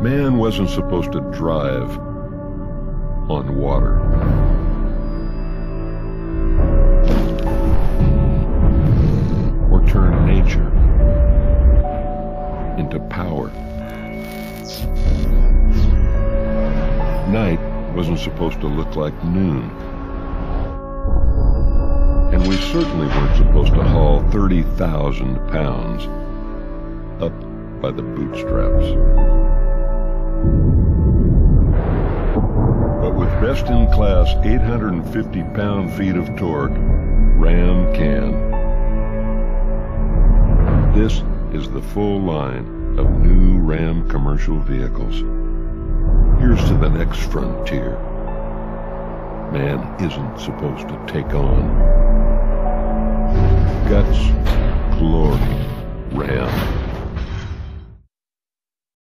Man wasn't supposed to drive on water. Or turn nature into power. Night wasn't supposed to look like noon. And we certainly weren't supposed to haul 30,000 pounds up by the bootstraps. But with best-in-class 850 pound-feet of torque, Ram can. This is the full line of new Ram commercial vehicles. Here's to the next frontier. Man isn't supposed to take on. Guts, glory, Ram.